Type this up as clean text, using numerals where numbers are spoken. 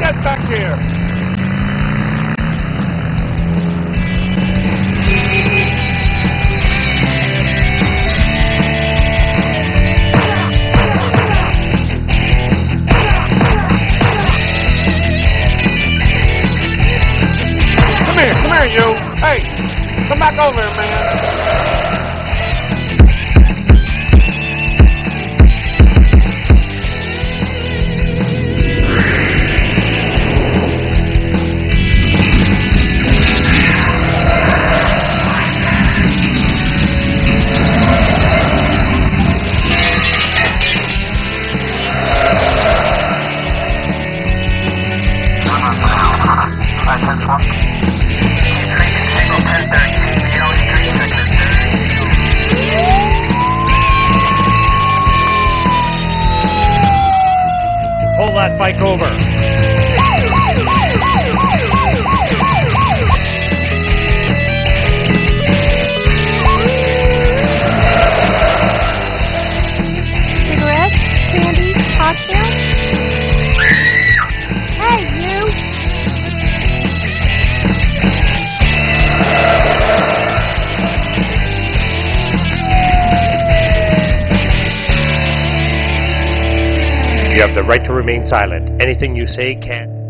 Get back here! Come here, you! Hey! Come back over here, man! Pull that bike over. Cigarettes, candy, cocktails. Hey, you! You have the right to remain silent. Anything you say can't...